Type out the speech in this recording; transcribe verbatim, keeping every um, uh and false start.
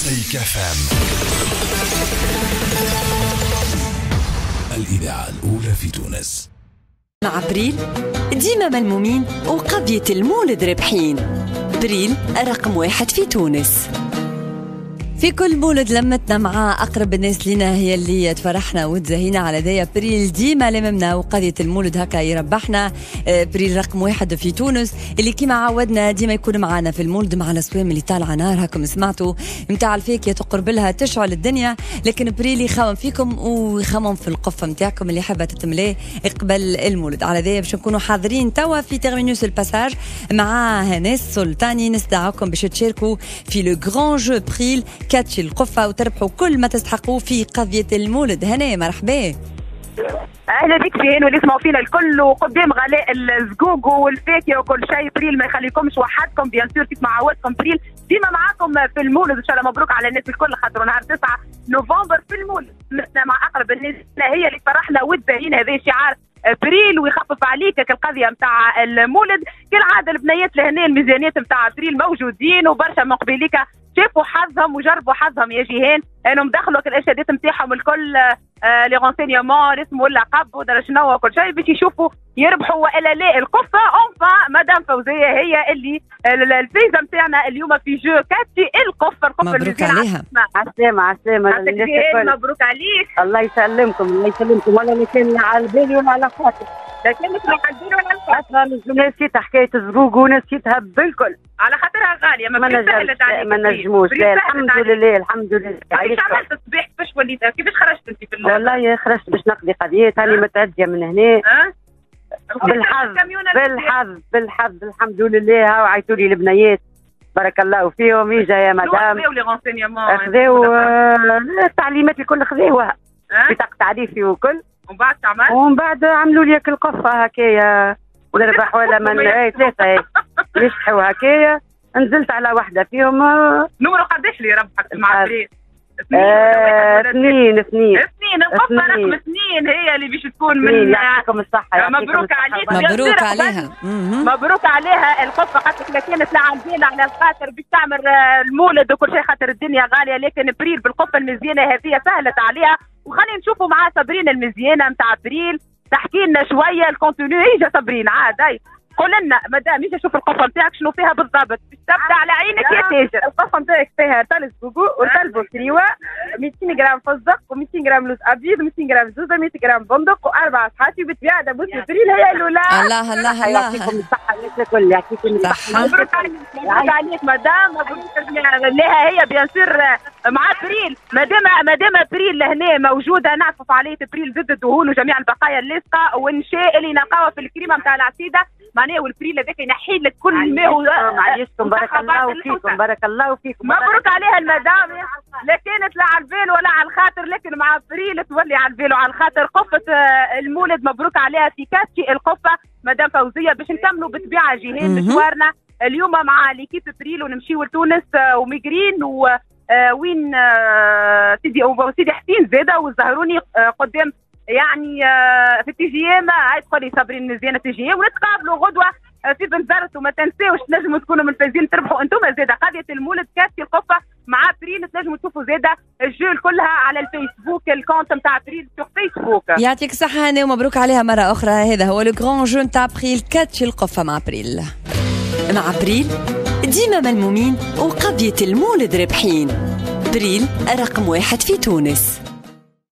مزيكا فام، الإذاعة الأولى في تونس. مع بريل ديما ملمومين وقضية المولد رابحين. بريل رقم واحد في تونس. في كل مولد لمتنا مع أقرب الناس لنا هي اللي تفرحنا وتزهينا على دايا. بريل ديما لممنا وقضية المولد هكا يربحنا. بريل رقم واحد في تونس اللي كيما عودنا ديما يكون معنا في المولد مع الأسوام اللي طالعة نار. هكم سمعتوا متاع الفيكية تقرب لها تشعل الدنيا، لكن بريل يخمم فيكم ويخمم في القفة متاعكم اللي حابة تتملاه قبل المولد. على دايا باش نكونوا حاضرين توا في تيرمينوس الباساج مع ناس سلطاني. نستدعوكم باش تشاركوا في لو غران جو بريل كاتشي القفة وتربحوا كل ما تستحقوه في قضية المولد. هنا مرحبا، اهلا بك فين واللي يسمعوا فينا الكل وقدام غلاء الزقوق والفاكهه وكل شيء. بريل ما يخليكمش وحدكم بيان سور كيف ما عودتكم. بريل ديما معاكم في المولد ان شاء الله. مبروك على الناس الكل خاطر نهار تسعة نوفمبر في المولد مثلنا مع اقرب الناس هي اللي فرحنا وتزين. هذا شعار بريل ويخفف عليك القضيه نتاع المولد. كالعاده البنيات لهنا الميزانيات نتاع بريل موجودين وبرشا من قبيليك شافوا حظهم وجربوا حظهم يا جيهان انهم دخلوا الارشادات نتاعهم الكل آه لي رونسينيومون الاسم واللقب ودرا شنو وكل شيء باش يشوفوا يربحوا والا لا. القفه اونفا مدام فوزيه هي اللي الفيزا نتاعنا اليوم في جو كاتشي القفه. القفه مبروك عليها. عسلامة عسلامة. مبروك عليك. الله يسلمكم الله يسلمكم. ولا اللي كان على بالي ولا على خاطر، لكن مش على بالي ولا على خاطر. اصلا نسيت حكايه الزقوق ونسيتها بالكل على خاطرها غاليه. ما نجمش ما نجموش. لا الحمد لله الحمد لله. كيفاش عملت الصباح؟ كيفاش وليت؟ كيفاش خرجت انت في الليل؟ والله خرجت باش نقضي قضيه هاني متعديه من هنا. أه؟ بالحظ بالحظ بالحظ الحمد لله. هاو عيطوا لي البنيات بارك الله فيهم. يجا يا مدام خذاو لي رونسينيومون خذاو التعليمات الكل خذاوها بطاقه تعريفي وكل. ومن بعد عملت ومن بعد عملوا لي القفه هكايا ونربح ولا من ثلاثه يشحوا هكايا. نزلت على واحده فيهم. نمرو قداش اللي ربحت مع بريل؟ اثنين اثنين اثنين. القفه رقم اثنين هي اللي باش تكون من. يعطيكم الصحه. مبروك عليك. مبروك عليها. مبروك عليها القفه خاطر كانت لعندنا على الخاطر باش تعمل المولد وكل شيء خاطر الدنيا غاليه، لكن بريل بالقفه المزيانه هذه سهلت عليها. وخلينا نشوفوا مع صابرين المزيانه نتاع بريل تحكي لنا شويه الكونتوني. اجا صابرين عاد اي قول لنا مدام اجا شوف القفه نتاعك شنو فيها بالضبط باش تبدا على عينك يا تاجر. القفه نتاعك فيها ثلث بوبو وثلث بوكريوه مئتين غرام فستق و200 غرام لوز ابيض و200 غرام زوزه مئة غرام بندق واربع صحاتي بتبيع دبوس بريل هي الاولى. الله الله الله. يعطيكم الصحه الكل يعطيكم الصحه. مبروك عليك. مبروك عليك مدام. مبروك لها هي بيان سور مع بريل. مادام مادام بريل لهنا موجوده نعطف عليه بريل ضد الدهون وجميع البقايا اللاصقه ونشاء اللي نلقاوها في الكريمه نتاع العسيده معناه. والبريل هذاك ينحي لك كل ما هو. معليشكم بارك الله فيكم بارك الله فيكم. مبروك عليها المدام. لا كانت لا على البال ولا على الخاطر، لكن مع بريل تولي على البال وعلى الخاطر. قفه المولد مبروك عليها في كاتشي القفه مدام فوزيه. باش نكملوا بالطبيعه جيهان مشوارنا اليوم مع ليكيب بريل ونمشيو لتونس وميغرين و وين سيدي سيدي حسين زاده والزهروني قدام يعني في التي جي ام. هاي تقولي صابرين مزيانه تي جي ام. ونتقابلوا غدوه في بنزرت. وما تنساوش تنجموا تكونوا من الفايزين تربحوا انتم زاده قضيه المولد كاسي القفه مع بريل. تنجموا تشوفوا زاده الجول كلها على الفيسبوك الكونت نتاع بريل في فيسبوك. يعطيك الصحه هاني ومبروك عليها مره اخرى. هذا هو لو غران جو نتاع بريل كاتشي القفه مع بريل. مع بريل ديما ملمومين وقضيه المولد رابحين. بريل رقم واحد في تونس.